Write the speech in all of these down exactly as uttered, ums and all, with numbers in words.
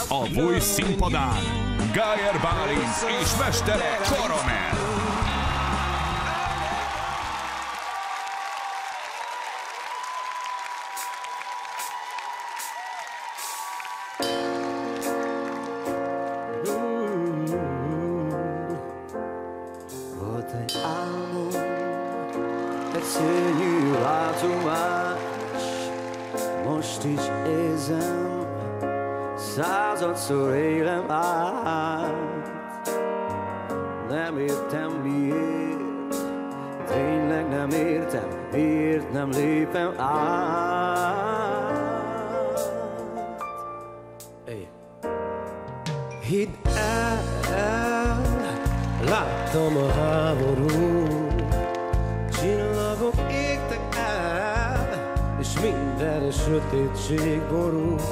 A Voice színpadán Gájer Bálint és mestere Karamell. Volt egy álmom, egy szörnyű látomás, most is érzem, századszor élem át. Nem értem miért, tényleg nem értem, miért nem lépem át. Hey. Hidd el, láttam a háborút, csillagok égtek el, és mindenre sötétség borult.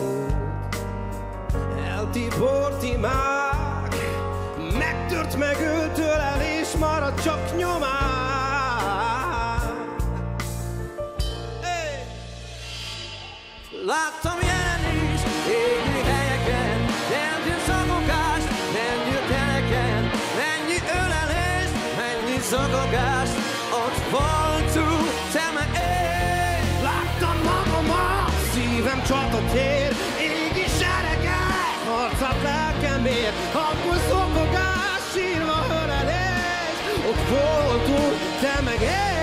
Eltibort imák, megtört, megölt, ölelés, marad csak nyomás. Hey! Láttam jelenést égő helyeken, rendű szagokás, rendű teleken, mennyi ölelés, mennyi szagokás, ott voltunk, te meg én. Láttam magamat, szívem csatatér, égi seregek, harcát lelkemért, akkor szokogás, sírva ölelés, ott voltunk, te meg én.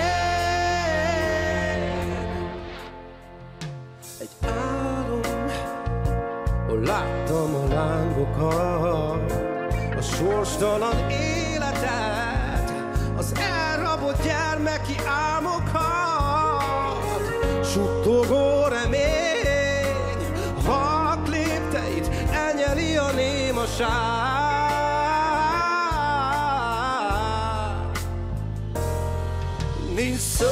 Egy álom, hol láttam a lángokat, a sorstalan életet, az elrabolt gyermeki álmokat, suttogó remény, halk lépteit elnyeli a némaság. Nincs szó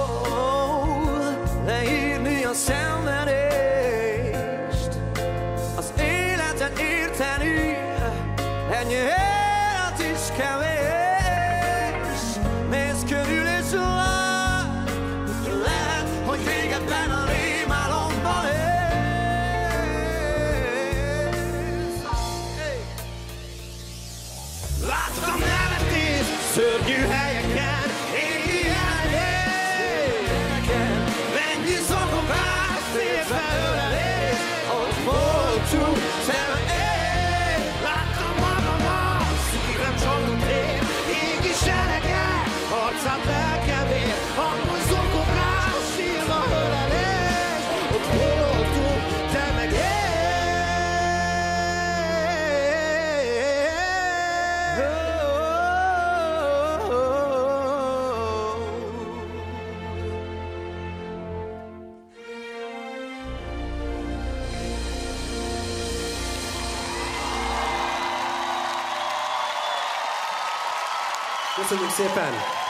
leírni a szenvedést, az életet érteni, ennyi élet is kevés. Nézz körül és lát, lehet, hogy végedben a rémálomban élsz. Láttam nevetést szörnyű helyeken, égi jelenében, mennyi szokogás, féltve ölelés, ott voltunk, te meg én. Láttam magamat, szívem csatatér, égi seregek, harcát lelkemért, akkor szokogás, sírva ölelés, ott voltunk, te meg én. Köszönjük szépen!